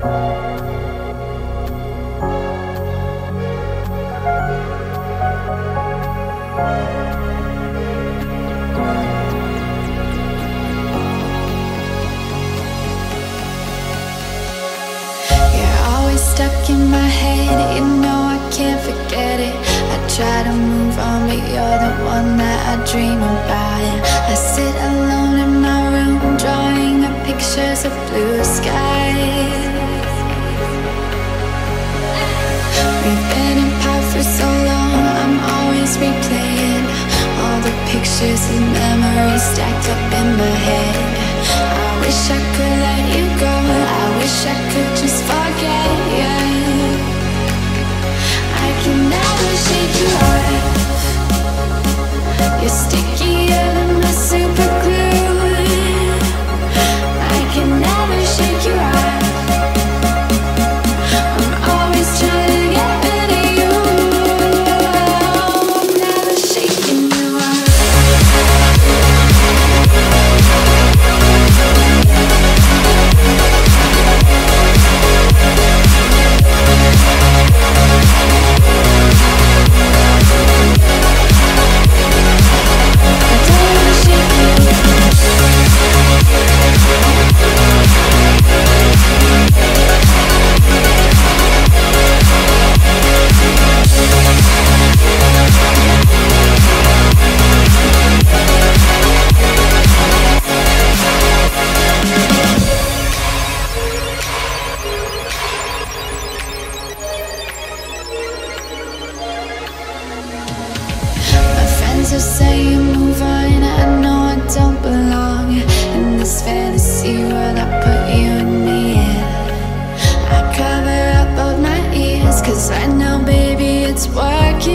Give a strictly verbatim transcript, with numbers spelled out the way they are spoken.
Stuck in my head, you know I can't forget it. I try to move on, but you're the one that I dream about. I sit alone in my room, drawing up pictures of blue skies. We've been apart for so long, I'm always replaying all the pictures and memories stacked up in my head. I wish I could let you go, I wish I could just forget you. I can never shake you off. You're stickier than my super glue. I can never shake you off. I'm always trying to get rid of you. I'm never shaking you off. Are saying move on, I know I don't belong in this fantasy world I put you and me in. I cover up both my ears, cause I know baby it's working.